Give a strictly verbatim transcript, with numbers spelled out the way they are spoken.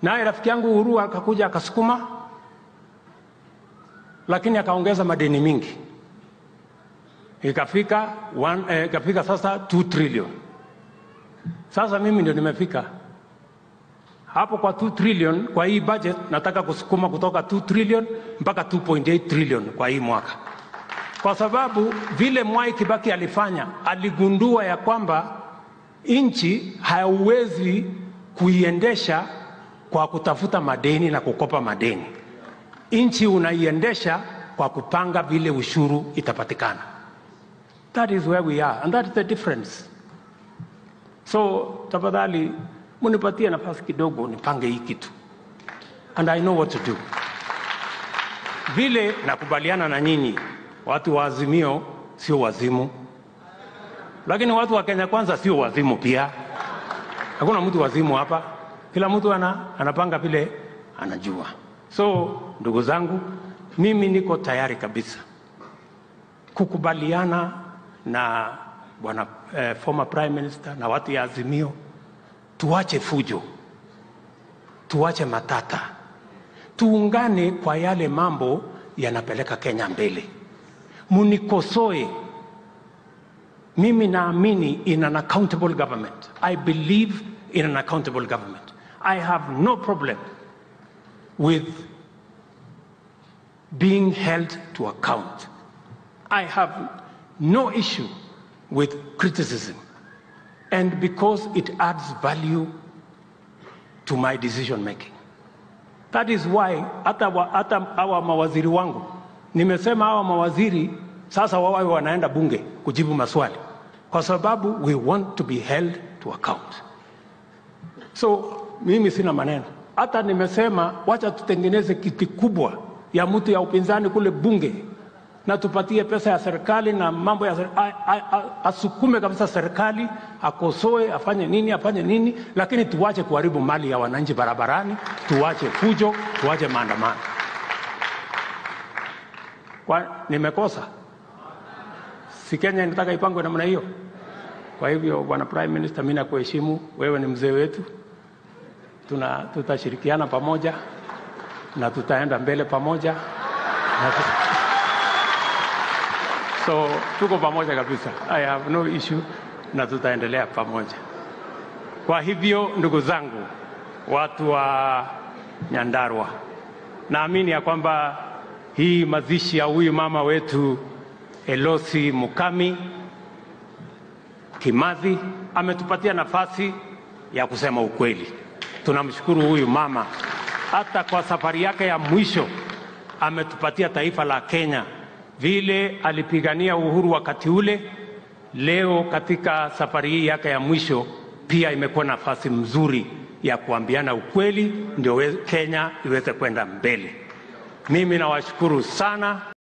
Naye rafiki yangu Uhuru akakuja akasukuma, lakini akaongeza madeni mingi. Ikafika one, eh, ikafika sasa two trillion. Sasa mimi ndio nimefika hapo kwa two trillion kwa hii budget. Nataka kusukuma kutoka two trillion mpaka two point eight trillion kwa hii mwaka. Kwa sababu vile Mwai Kibaki alifanya, aligundua ya kwamba nchi hauwezi kuiendesha kwa kutafuta madeni na kukopa madeni. Nchi unaiendesha kwa kupanga vile ushuru itapatikana. That is where we are, and that is the difference. So tafadhali munipatie nafasi kidogo nipange hii kitu, and I know what to do. Vile nakubaliana na nyinyi, watu wa Azimio sio wazimu, lakini watu wa Kenya Kwanza sio wazimu pia. Hakuna mtu wazimu hapa, kila mtu ana, anapanga vile anajua. So ndugu zangu, mimi niko tayari kabisa kukubaliana na bwana eh, former prime minister na watu ya Azimio. Tuache fujo, tuache matata, tuungane kwa yale mambo yanapeleka Kenya mbele. Munikosoe, mimi naamini in an accountable government. I believe in an accountable government. I have no problem with being held to account. I have no issue with criticism, and because it adds value to my decision making. That is why hata hata hawa mawaziri wangu nimesema hawa mawaziri sasa wawe wanaenda bunge kujibu maswali, kwa sababu we want to be held to account. So mimi sina maneno. Hata nimesema wacha tutengeneze kiti kubwa ya mtu ya upinzani kule bunge, na tupatie pesa ya serikali na mambo ya serikali, asukume kabisa serikali, akosoe, afanye nini, afanye nini, lakini tuwache kuharibu mali ya wananchi barabarani, tuwache fujo, tuwache maandamano. Kwa nimekosa? Si Kenya inataka ipangwe namna hiyo? Kwa hivyo bwana Prime Minister, mimi nakuheshimu, wewe ni mzee wetu. Tuna tutashirikiana pamoja na tutaenda mbele pamoja. So tuko pamoja kabisa. I have no issue, na tutaendelea pamoja. Kwa hivyo ndugu zangu, watu wa Nyandarua, naamini ya kwamba hii mazishi ya huyu mama wetu Elosi Mukami Kimathi ametupatia nafasi ya kusema ukweli. Tunamshukuru huyu mama, hata kwa safari yake ya mwisho ametupatia taifa la Kenya. Vile alipigania uhuru wakati ule, leo katika safari hii yake ya mwisho pia imekuwa nafasi mzuri ya kuambiana ukweli, ndio Kenya iweze kwenda mbele. Mimi nawashukuru sana.